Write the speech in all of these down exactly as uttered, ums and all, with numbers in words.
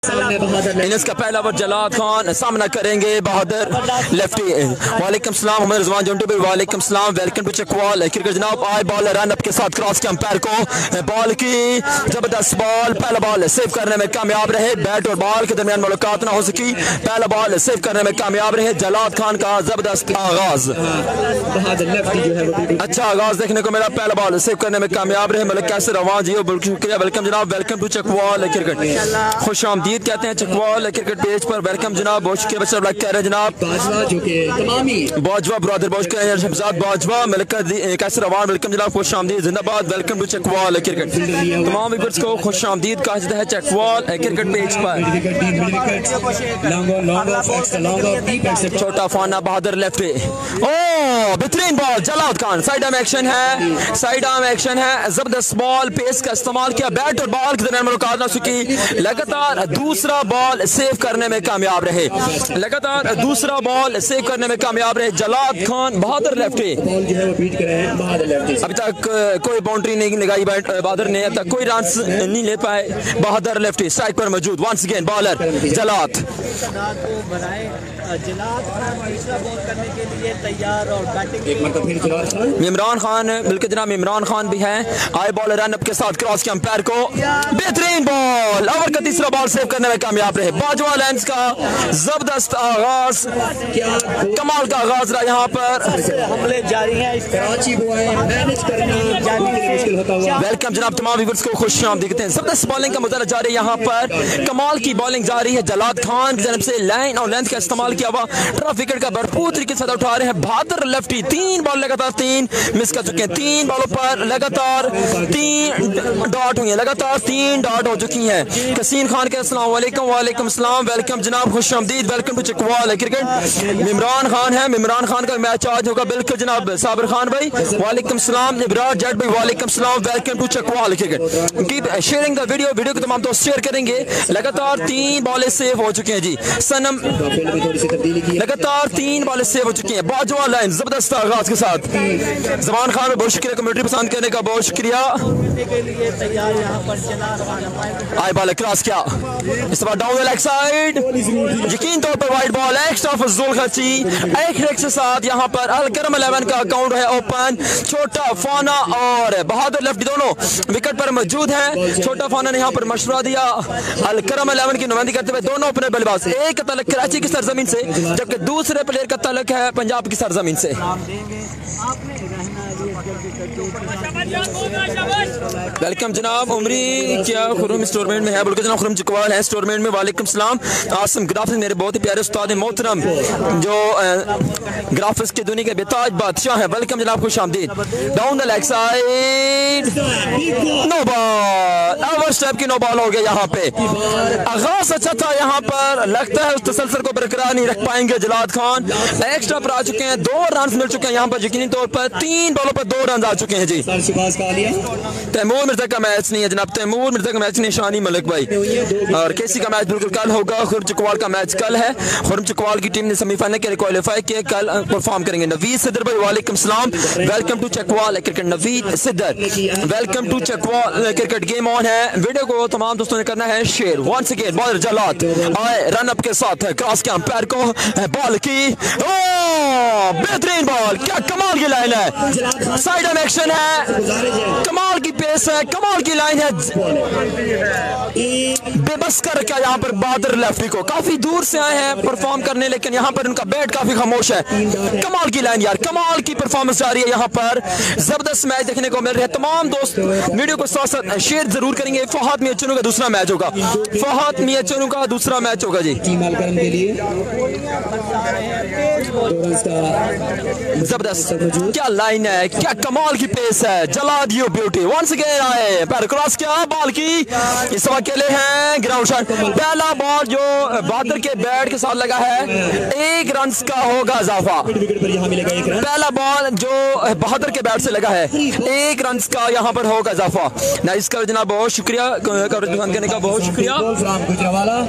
Innings का पहला over जलाद Khan सामना करेंगे बहादुर लेफ्टी। वालेकुम सलाम मोहम्मद रिजवान जोंटू भाई, वालेकुम सलाम, वेलकम टू चकवाल क्रिकेट जनाब। आई बॉल रन अप के साथ क्रॉस के अंपायर को बॉल की जबरदस्त बॉल, पहला बॉल सेव करने में कामयाब रहे। बैट और बॉल के दरमियान मुलाकात ना हो सकी, पहला बॉल सेव करने में कामयाब रहे। जलाद खान का जबरदस्त आगाज, अच्छा आगाज देखने को मिला, पहला बॉल सेव करने में कामयाब रहे। मतलब कैसे रवान जी, बहुत शुक्रिया, वेलकम जनाब, वेलकम टू चकवाल क्रिकेट, खुश आमदीद कहते हैं चकवाल क्रिकेट पेज पर, वेलकम जनाब, बहुत शुक्रिया बच्चा ब्लैक कह रहे हैं जनाब। बाजवा ब्रदर बहुत शुक्रिया, शहजाद बाजवा, कैसे रवान, वेलकम जनाब, खुश आमदीद, जिंदाबाद, वेलकम टू चकवाल क्रिकेट। तमाम व्यूअर्स को खुश आमदीद कहा जाता है चकवाल क्रिकेट पेज पर। छोटा फाना बहादुर लेफ्टी, ओ बेहतरीन बॉल, जलाद खान साइड आर्म एक्शन है, साइड आर्म एक्शन है, जबरदस्त बॉल, पेस का इस्तेमाल किया, बैट और बॉल के दरमियान मुलाकात ना सकी, लगातार दूसरा बॉल सेव करने में कामयाब रहे, लगातार दूसरा बॉल सेव करने में कामयाब रहे। जलाद खान बहादुर लेफ्टी, अभी तक कोई बाउंड्री नहीं लगाई बहादुर ने, अब तक कोई रन नहीं ले पाए। बहादुर लेफ्टी स्ट्राइक पर मौजूद, वंस अगेन बॉलर जलाद, इमरान खान, बिल्कुल जनाब इमरान खान भी है। आई बॉल रन अप के साथ क्रॉस के अंपायर को, बेहतरीन बॉल, ओवर का तीसरा बॉल सेव करने में कामयाब रहे। बाजवा लेंस का जबरदस्त आगाज, कमाल का आगाज रहा यहाँ पर, हमले जारी हैं, वेलकम जनाब, तमाम व्यूअर्स को खुश आमदीद कहते हैं। जबरदस्त बॉलिंग का मुजाहरा जारी है यहाँ पर, कमाल की बॉलिंग जारी है। जलाद खान की तरफ से लाइन और लेंथ का इस्तेमाल किया हुआ, ट्रफ विकेट का भरपूर तरीके से उठा रहे हैं। बहादुर लेफ्टी तीन बॉल लगातार तीन मिस कर चुके हैं, तीन बॉलों पर लगातार तीन डॉट हुई है, लगातार तीन डॉट हो चुकी हैं। कसीन खान के अस्सलाम वालेकुम, वालेकुम सलाम, वेलकम जनाब, खुश आमदीद, welcome to Chakwal cricket. Imran Khan है, इमरान खान का मैच आज होगा, बिल्कुल जनाब साबिर खान भाई, वालेकुम सलाम, इब्रार जट भाई, वालेकुम सलाम, welcome to Chakwal cricket. Keep sharing the video, video को तमाम दोस्त शेयर करेंगे। लगातार तीन बॉलें सेव हो चुके हैं जी, सनम लगातार तीन बॉलें सेव हो चुकी हैं। बाजवा लाइन जबरदस्त आगाज के साथ, जमान खान बहुत शुक्रिया कमेंट्री पसंद करने का, बहुत शुक्रिया। आई बॉल क्रॉस किया, इस बार डाउन द लेग साइड, यकीन तौर पर वाइड बॉल, एक्स्ट्रा फजूल खर्ची, एक रेक के साथ यहाँ पर अल करम इलेवन का अकाउंट है ओपन। छोटा फाना और बहादुर लेफ्टी दोनों विकेट पर मौजूद हैं। छोटा फाना ने यहाँ पर मशवरा दिया, अल करम इलेवन की नुमाइंदगी करते हुए दोनों अपने बल्लेबाज, एक का तलक कराची की सरजमीन से जबकि दूसरे प्लेयर का तलक है पंजाब की सरजमीन से। वेलकम जनाब, उमरी क्या खुरम स्टोरमेंट में है, बोल के जनाब खुरम चकवाल है स्टोरमेंट में, वालेकुम सलाम। आसम ग्राफिक्स मेरे बहुत ही प्यारे उस्ताद मोहतरम जो ग्राफिक्स की दुनिया के बेताज बादशाह है, वेलकम जनाब, खुश आमदीद। Down the leg side, no ball, over step की नो बॉल हो गया यहाँ पे। आगाज अच्छा था यहाँ पर, लगता है उस तसलसल को बरकरार नहीं रख पाएंगे जलाद खान। एक्स्ट्रा पर आ चुके हैं, दो रन मिल चुके हैं यहाँ पर, यकीनी तौर पर तीन बॉलों पर दो रन आ चुके हैं जी। तैमूर मिर्जा का मैच नहीं है जनाब, तैमूर मिर्जा का मैच नहीं, शानी मलिक भाई, और केसी का मैच बिल्कुल कल होगा। खुरम चकवाल का मैच कल है, खुरम चकवाल की टीम ने सेमीफाइनल के लिए क्वालिफाई किया, कल परफॉर्म करेंगे। नवीद सिद्दर भाई वालेकुम सलाम, welcome to Chakwal cricket. Naveed Siddar welcome to Chakwal cricket. Game on है, वीडियो को तमाम दोस्तों ने करना है शेयर। वंस अगेन बॉलर जलाद आए रन अप के साथ है, क्रॉस के अंपायर को बॉल की, बेहतरीन बॉल, क्या कमाल की लाइन है, साइड आर्म एक्शन है, कमाल की पेस है, कमाल की लाइन है, बेबस कर रखा यहाँ पर बहादुर लेफ्टी को। काफी दूर से आए हैं परफॉर्म करने, लेकिन यहाँ पर उनका बैट काफी खामोश है। कमाल की लाइन यार, कमाल की परफॉर्मेंस जा रही है यहाँ पर, जबरदस्त मैच देखने को मिल रहा है। तमाम दोस्त वीडियो को साथ साथ शेयर जरूर करेंगे। फहद मियां चनू का दूसरा मैच होगा, फहद मियां चनू का दूसरा मैच होगा जी, जबरदस्त, क्या लाइन है, क्या कमाल की पेस है, जलाद यू ब्यूटी। वंस अगेन आए, पैर क्रॉस किया, बॉल की, इस वक्त अकेले हैं, ग्राउंड शॉट, पहला बॉल जो बहादुर के बैट के साथ लगा है, एक रन का होगा इजाफा। पहला बॉल जो बहादुर के बैट से लगा है, एक रन का यहाँ पर होगा इजाफा। नाइस कवर जनाब, बहुत शुक्रिया कवरेज पसंद करने का, बहुत शुक्रिया। गुजरावाला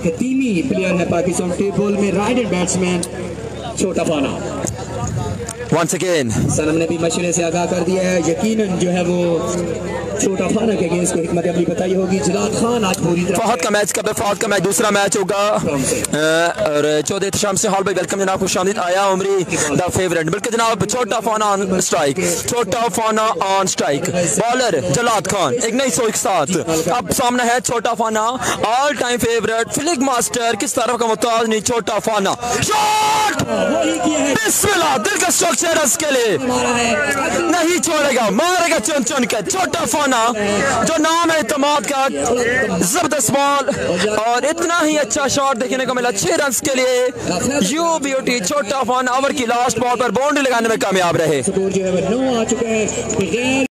प्लेयर है पाकिस्तान टेबल में, राइट हैंड बैट्समैन छोटा पाना। Once again. सनम ने भी मशवरे से आगाह कर दिया है, यकीनन जो है वो छोटा फाना के अगेंस्ट को हिकमत अमली बताई होगी। जलाद खान आज पूरी तरह फहद का मैच कब है? फहद का मैच दूसरा मैच होगा और चौदह एहतशाम से हाल भाई वेलकम जनाब, खुश आमदीद। आया उमरी द फेवरेट, बल्कि जनाब छोटा फाना ऑन स्ट्राइक, छोटा फाना ऑन स्ट्राइक, बॉलर जलाद खान एक नई सोच के साथ। अब सामने है छोटा फाना all time favourite flick master, किस तरफ का मुताज नहीं छोटा फाना। शॉट बिस्मिल्लाह, दिलकश स्ट्रक्चर के लिए नहीं छोड़ेगा, मारेगा चुन चुन के। छोटा फाना जो नाम है इत्तेमाद का, जबरदस्त बॉल और इतना ही अच्छा शॉट देखने को मिला छह रन के लिए। यू ब्यूटी छोटा फाना ओवर की लास्ट बॉल पर बाउंड्री लगाने में कामयाब रहे।